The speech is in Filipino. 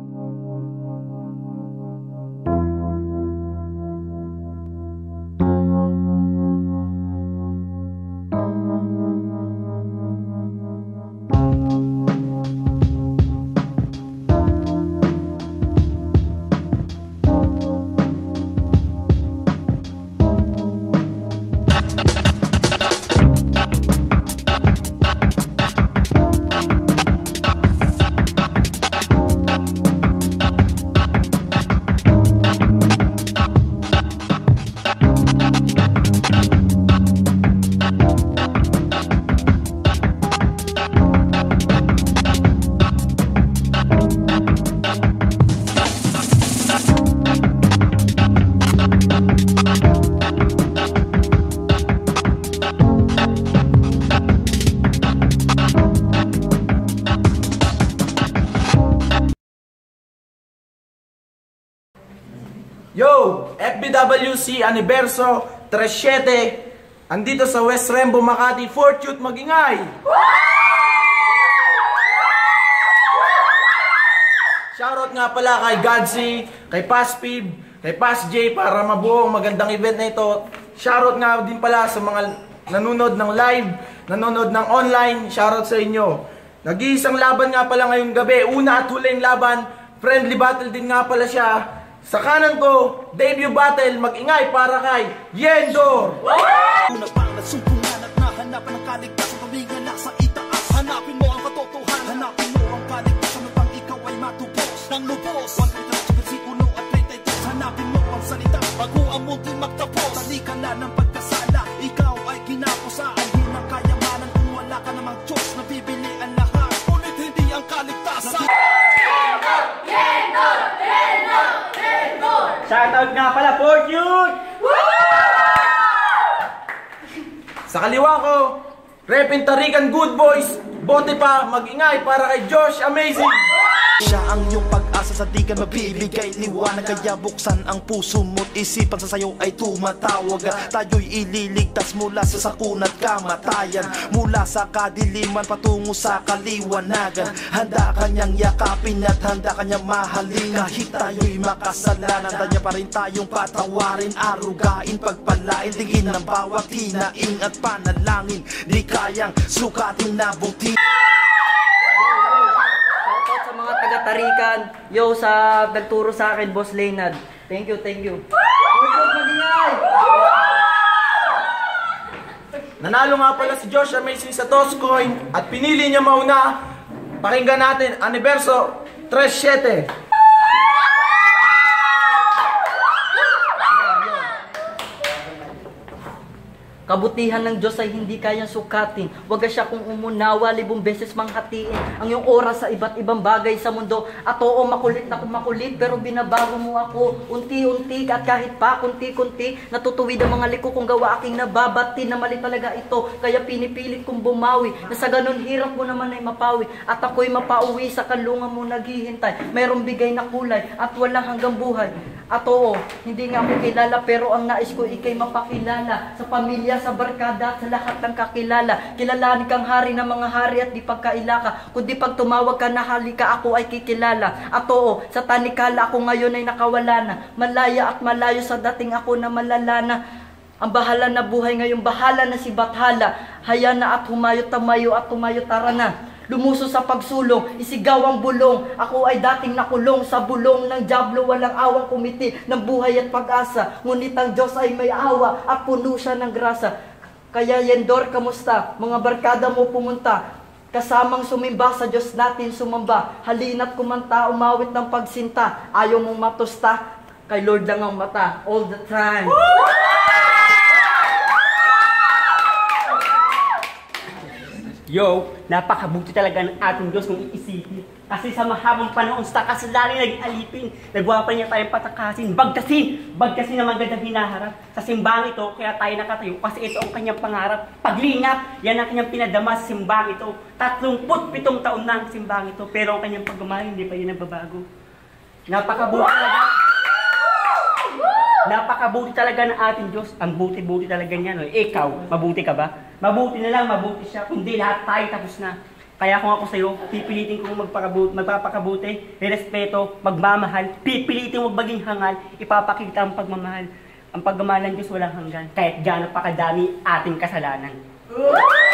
Yo! FBWC Aniverso 37 andito sa West Rembo, Makati. Fortune, magingay! Shoutout nga pala kay Godsy, kay Paspib, kay Pas J para mabuo ang magandang event na ito. Shoutout nga din pala sa mga nanonood ng live, nanonood ng online. Shoutout sa inyo. Nag-iisang laban nga pala ngayong gabi. Una at huling laban, friendly battle din nga pala siya. Sa kanan ko, debut battle, mag-ingay para kay Yendor! Una pang nasumpungan at nahanapan ng kaligtasan, tumingan na sa itaas. Hanapin mo ang katotohanan, hanapin mo ang kaligtasan upang ikaw ay matubos ng lubos. 131 at 33, hanapin mo ang salita bago ang munting magtapos. Talikala ng pagkasala, ikaw ay kinapusan. Hindi na kayamanan kung wala ka namang Diyos na bibili ang lahat, ngunit hindi ang kaligtasan. Shoutout nga pala, Fortune! Sa kaliwa ko, Repin Tarikan Good Boys, bote pa, mag-ingay para kay Josh Amazing! Siya ang iyong pag-asa, sa di ka mabibigay liwanag. Kaya buksan ang puso mo't isipan, sa sayo ay tumatawag. Tayo'y ililigtas mula sa sakunat kamatayan, mula sa kadiliman patungo sa kaliwanagan. Handa kanyang yakapin at handa kanyang mahalin. Kahit tayo'y makasalanan, handa niya pa rin tayong patawarin, arugain, pagpalain, tingin ng bawat hinaing at panalangin. Di kayang sukatin na buti. Sa mga taga-tarikan, yo, sa nagturo sa akin, Boss Leonard. Thank you, thank you. Nanalo nga pala si Josh Amazing sa Toscoin at pinili niya mauna. Pakinggan natin, Aniverso 37. Kabutihan ng Diyos ay hindi kayang sukatin. Huwag siya kung umunawa, 1000 beses manghatiin ang iyong oras sa iba't ibang bagay sa mundo. At oo, makulit na makulit, pero binabago mo ako unti-unti at kahit pa kunti-kunti. Natutuwid ang mga liko kong gawa aking nababati na mali talaga ito. Kaya pinipilit kong bumawi na sa ganun hirap mo naman ay mapawi. At ako'y mapauwi sa kanlungan mo naghihintay. Mayroong bigay na kulay at walang hanggang buhay. At oo, hindi nga ako kilala, pero ang nais ko ikay mapakilala sa pamilya, sa barkada at sa lahat ng kakilala. Kilalanin kang hari ng mga hari at di pagkailaka, kundi pag tumawag ka na halika ako ay kikilala. At oo, sa tanikala ako ngayon ay nakawala na, malaya at malayo sa dating ako na malala na. Ang bahala na buhay ngayong bahala na si Bathala. Haya na at humayo tamayo at tumayo tara na. Lumuso sa pagsulong, isigaw ang bulong. Ako ay dating nakulong sa bulong ng dyablo, walang awang kumiti ng buhay at pag-asa. Ngunit ang Diyos ay may awa at puno siya ng grasa. Kaya Yendor, kamusta? Mga barkada mo pumunta, kasamang sumimba sa Diyos natin sumamba. Halina't kumanta, umawit ng pagsinta. Ayaw mong matusta, kay Lord lang ang mata all the time. Yo, napakabuti talaga ng ating Diyos kung iisipin. Kasi sa mahabang panahon sa kasalanan naging alipin, nagwa pa niya tayong patakasin, bagkasin na magandang hinaharap. Sa simbang ito, kaya tayo nakatayo kasi ito ang kanyang pangarap. Paglingap, yan ang kanyang pinadama sa simbang ito. 37 taon na ang simbang ito, pero ang kanyang pagmamahal hindi pa yun nababago. Napakabuti talaga ng ating Diyos. Ang buti-buti talaga niya. No? Ikaw, mabuti ka ba? Mabuti na lang, mabuti siya. Kundi lahat tayo tapos na. Kaya kung ako sa'yo, pipilitin kong magpapakabuti, respeto, magmamahal, pipilitin huwag maging hangal, ipapakita ang pagmamahal. Ang pagmamahal ng Diyos walang hanggan, kahit gaano pa kadami ating kasalanan.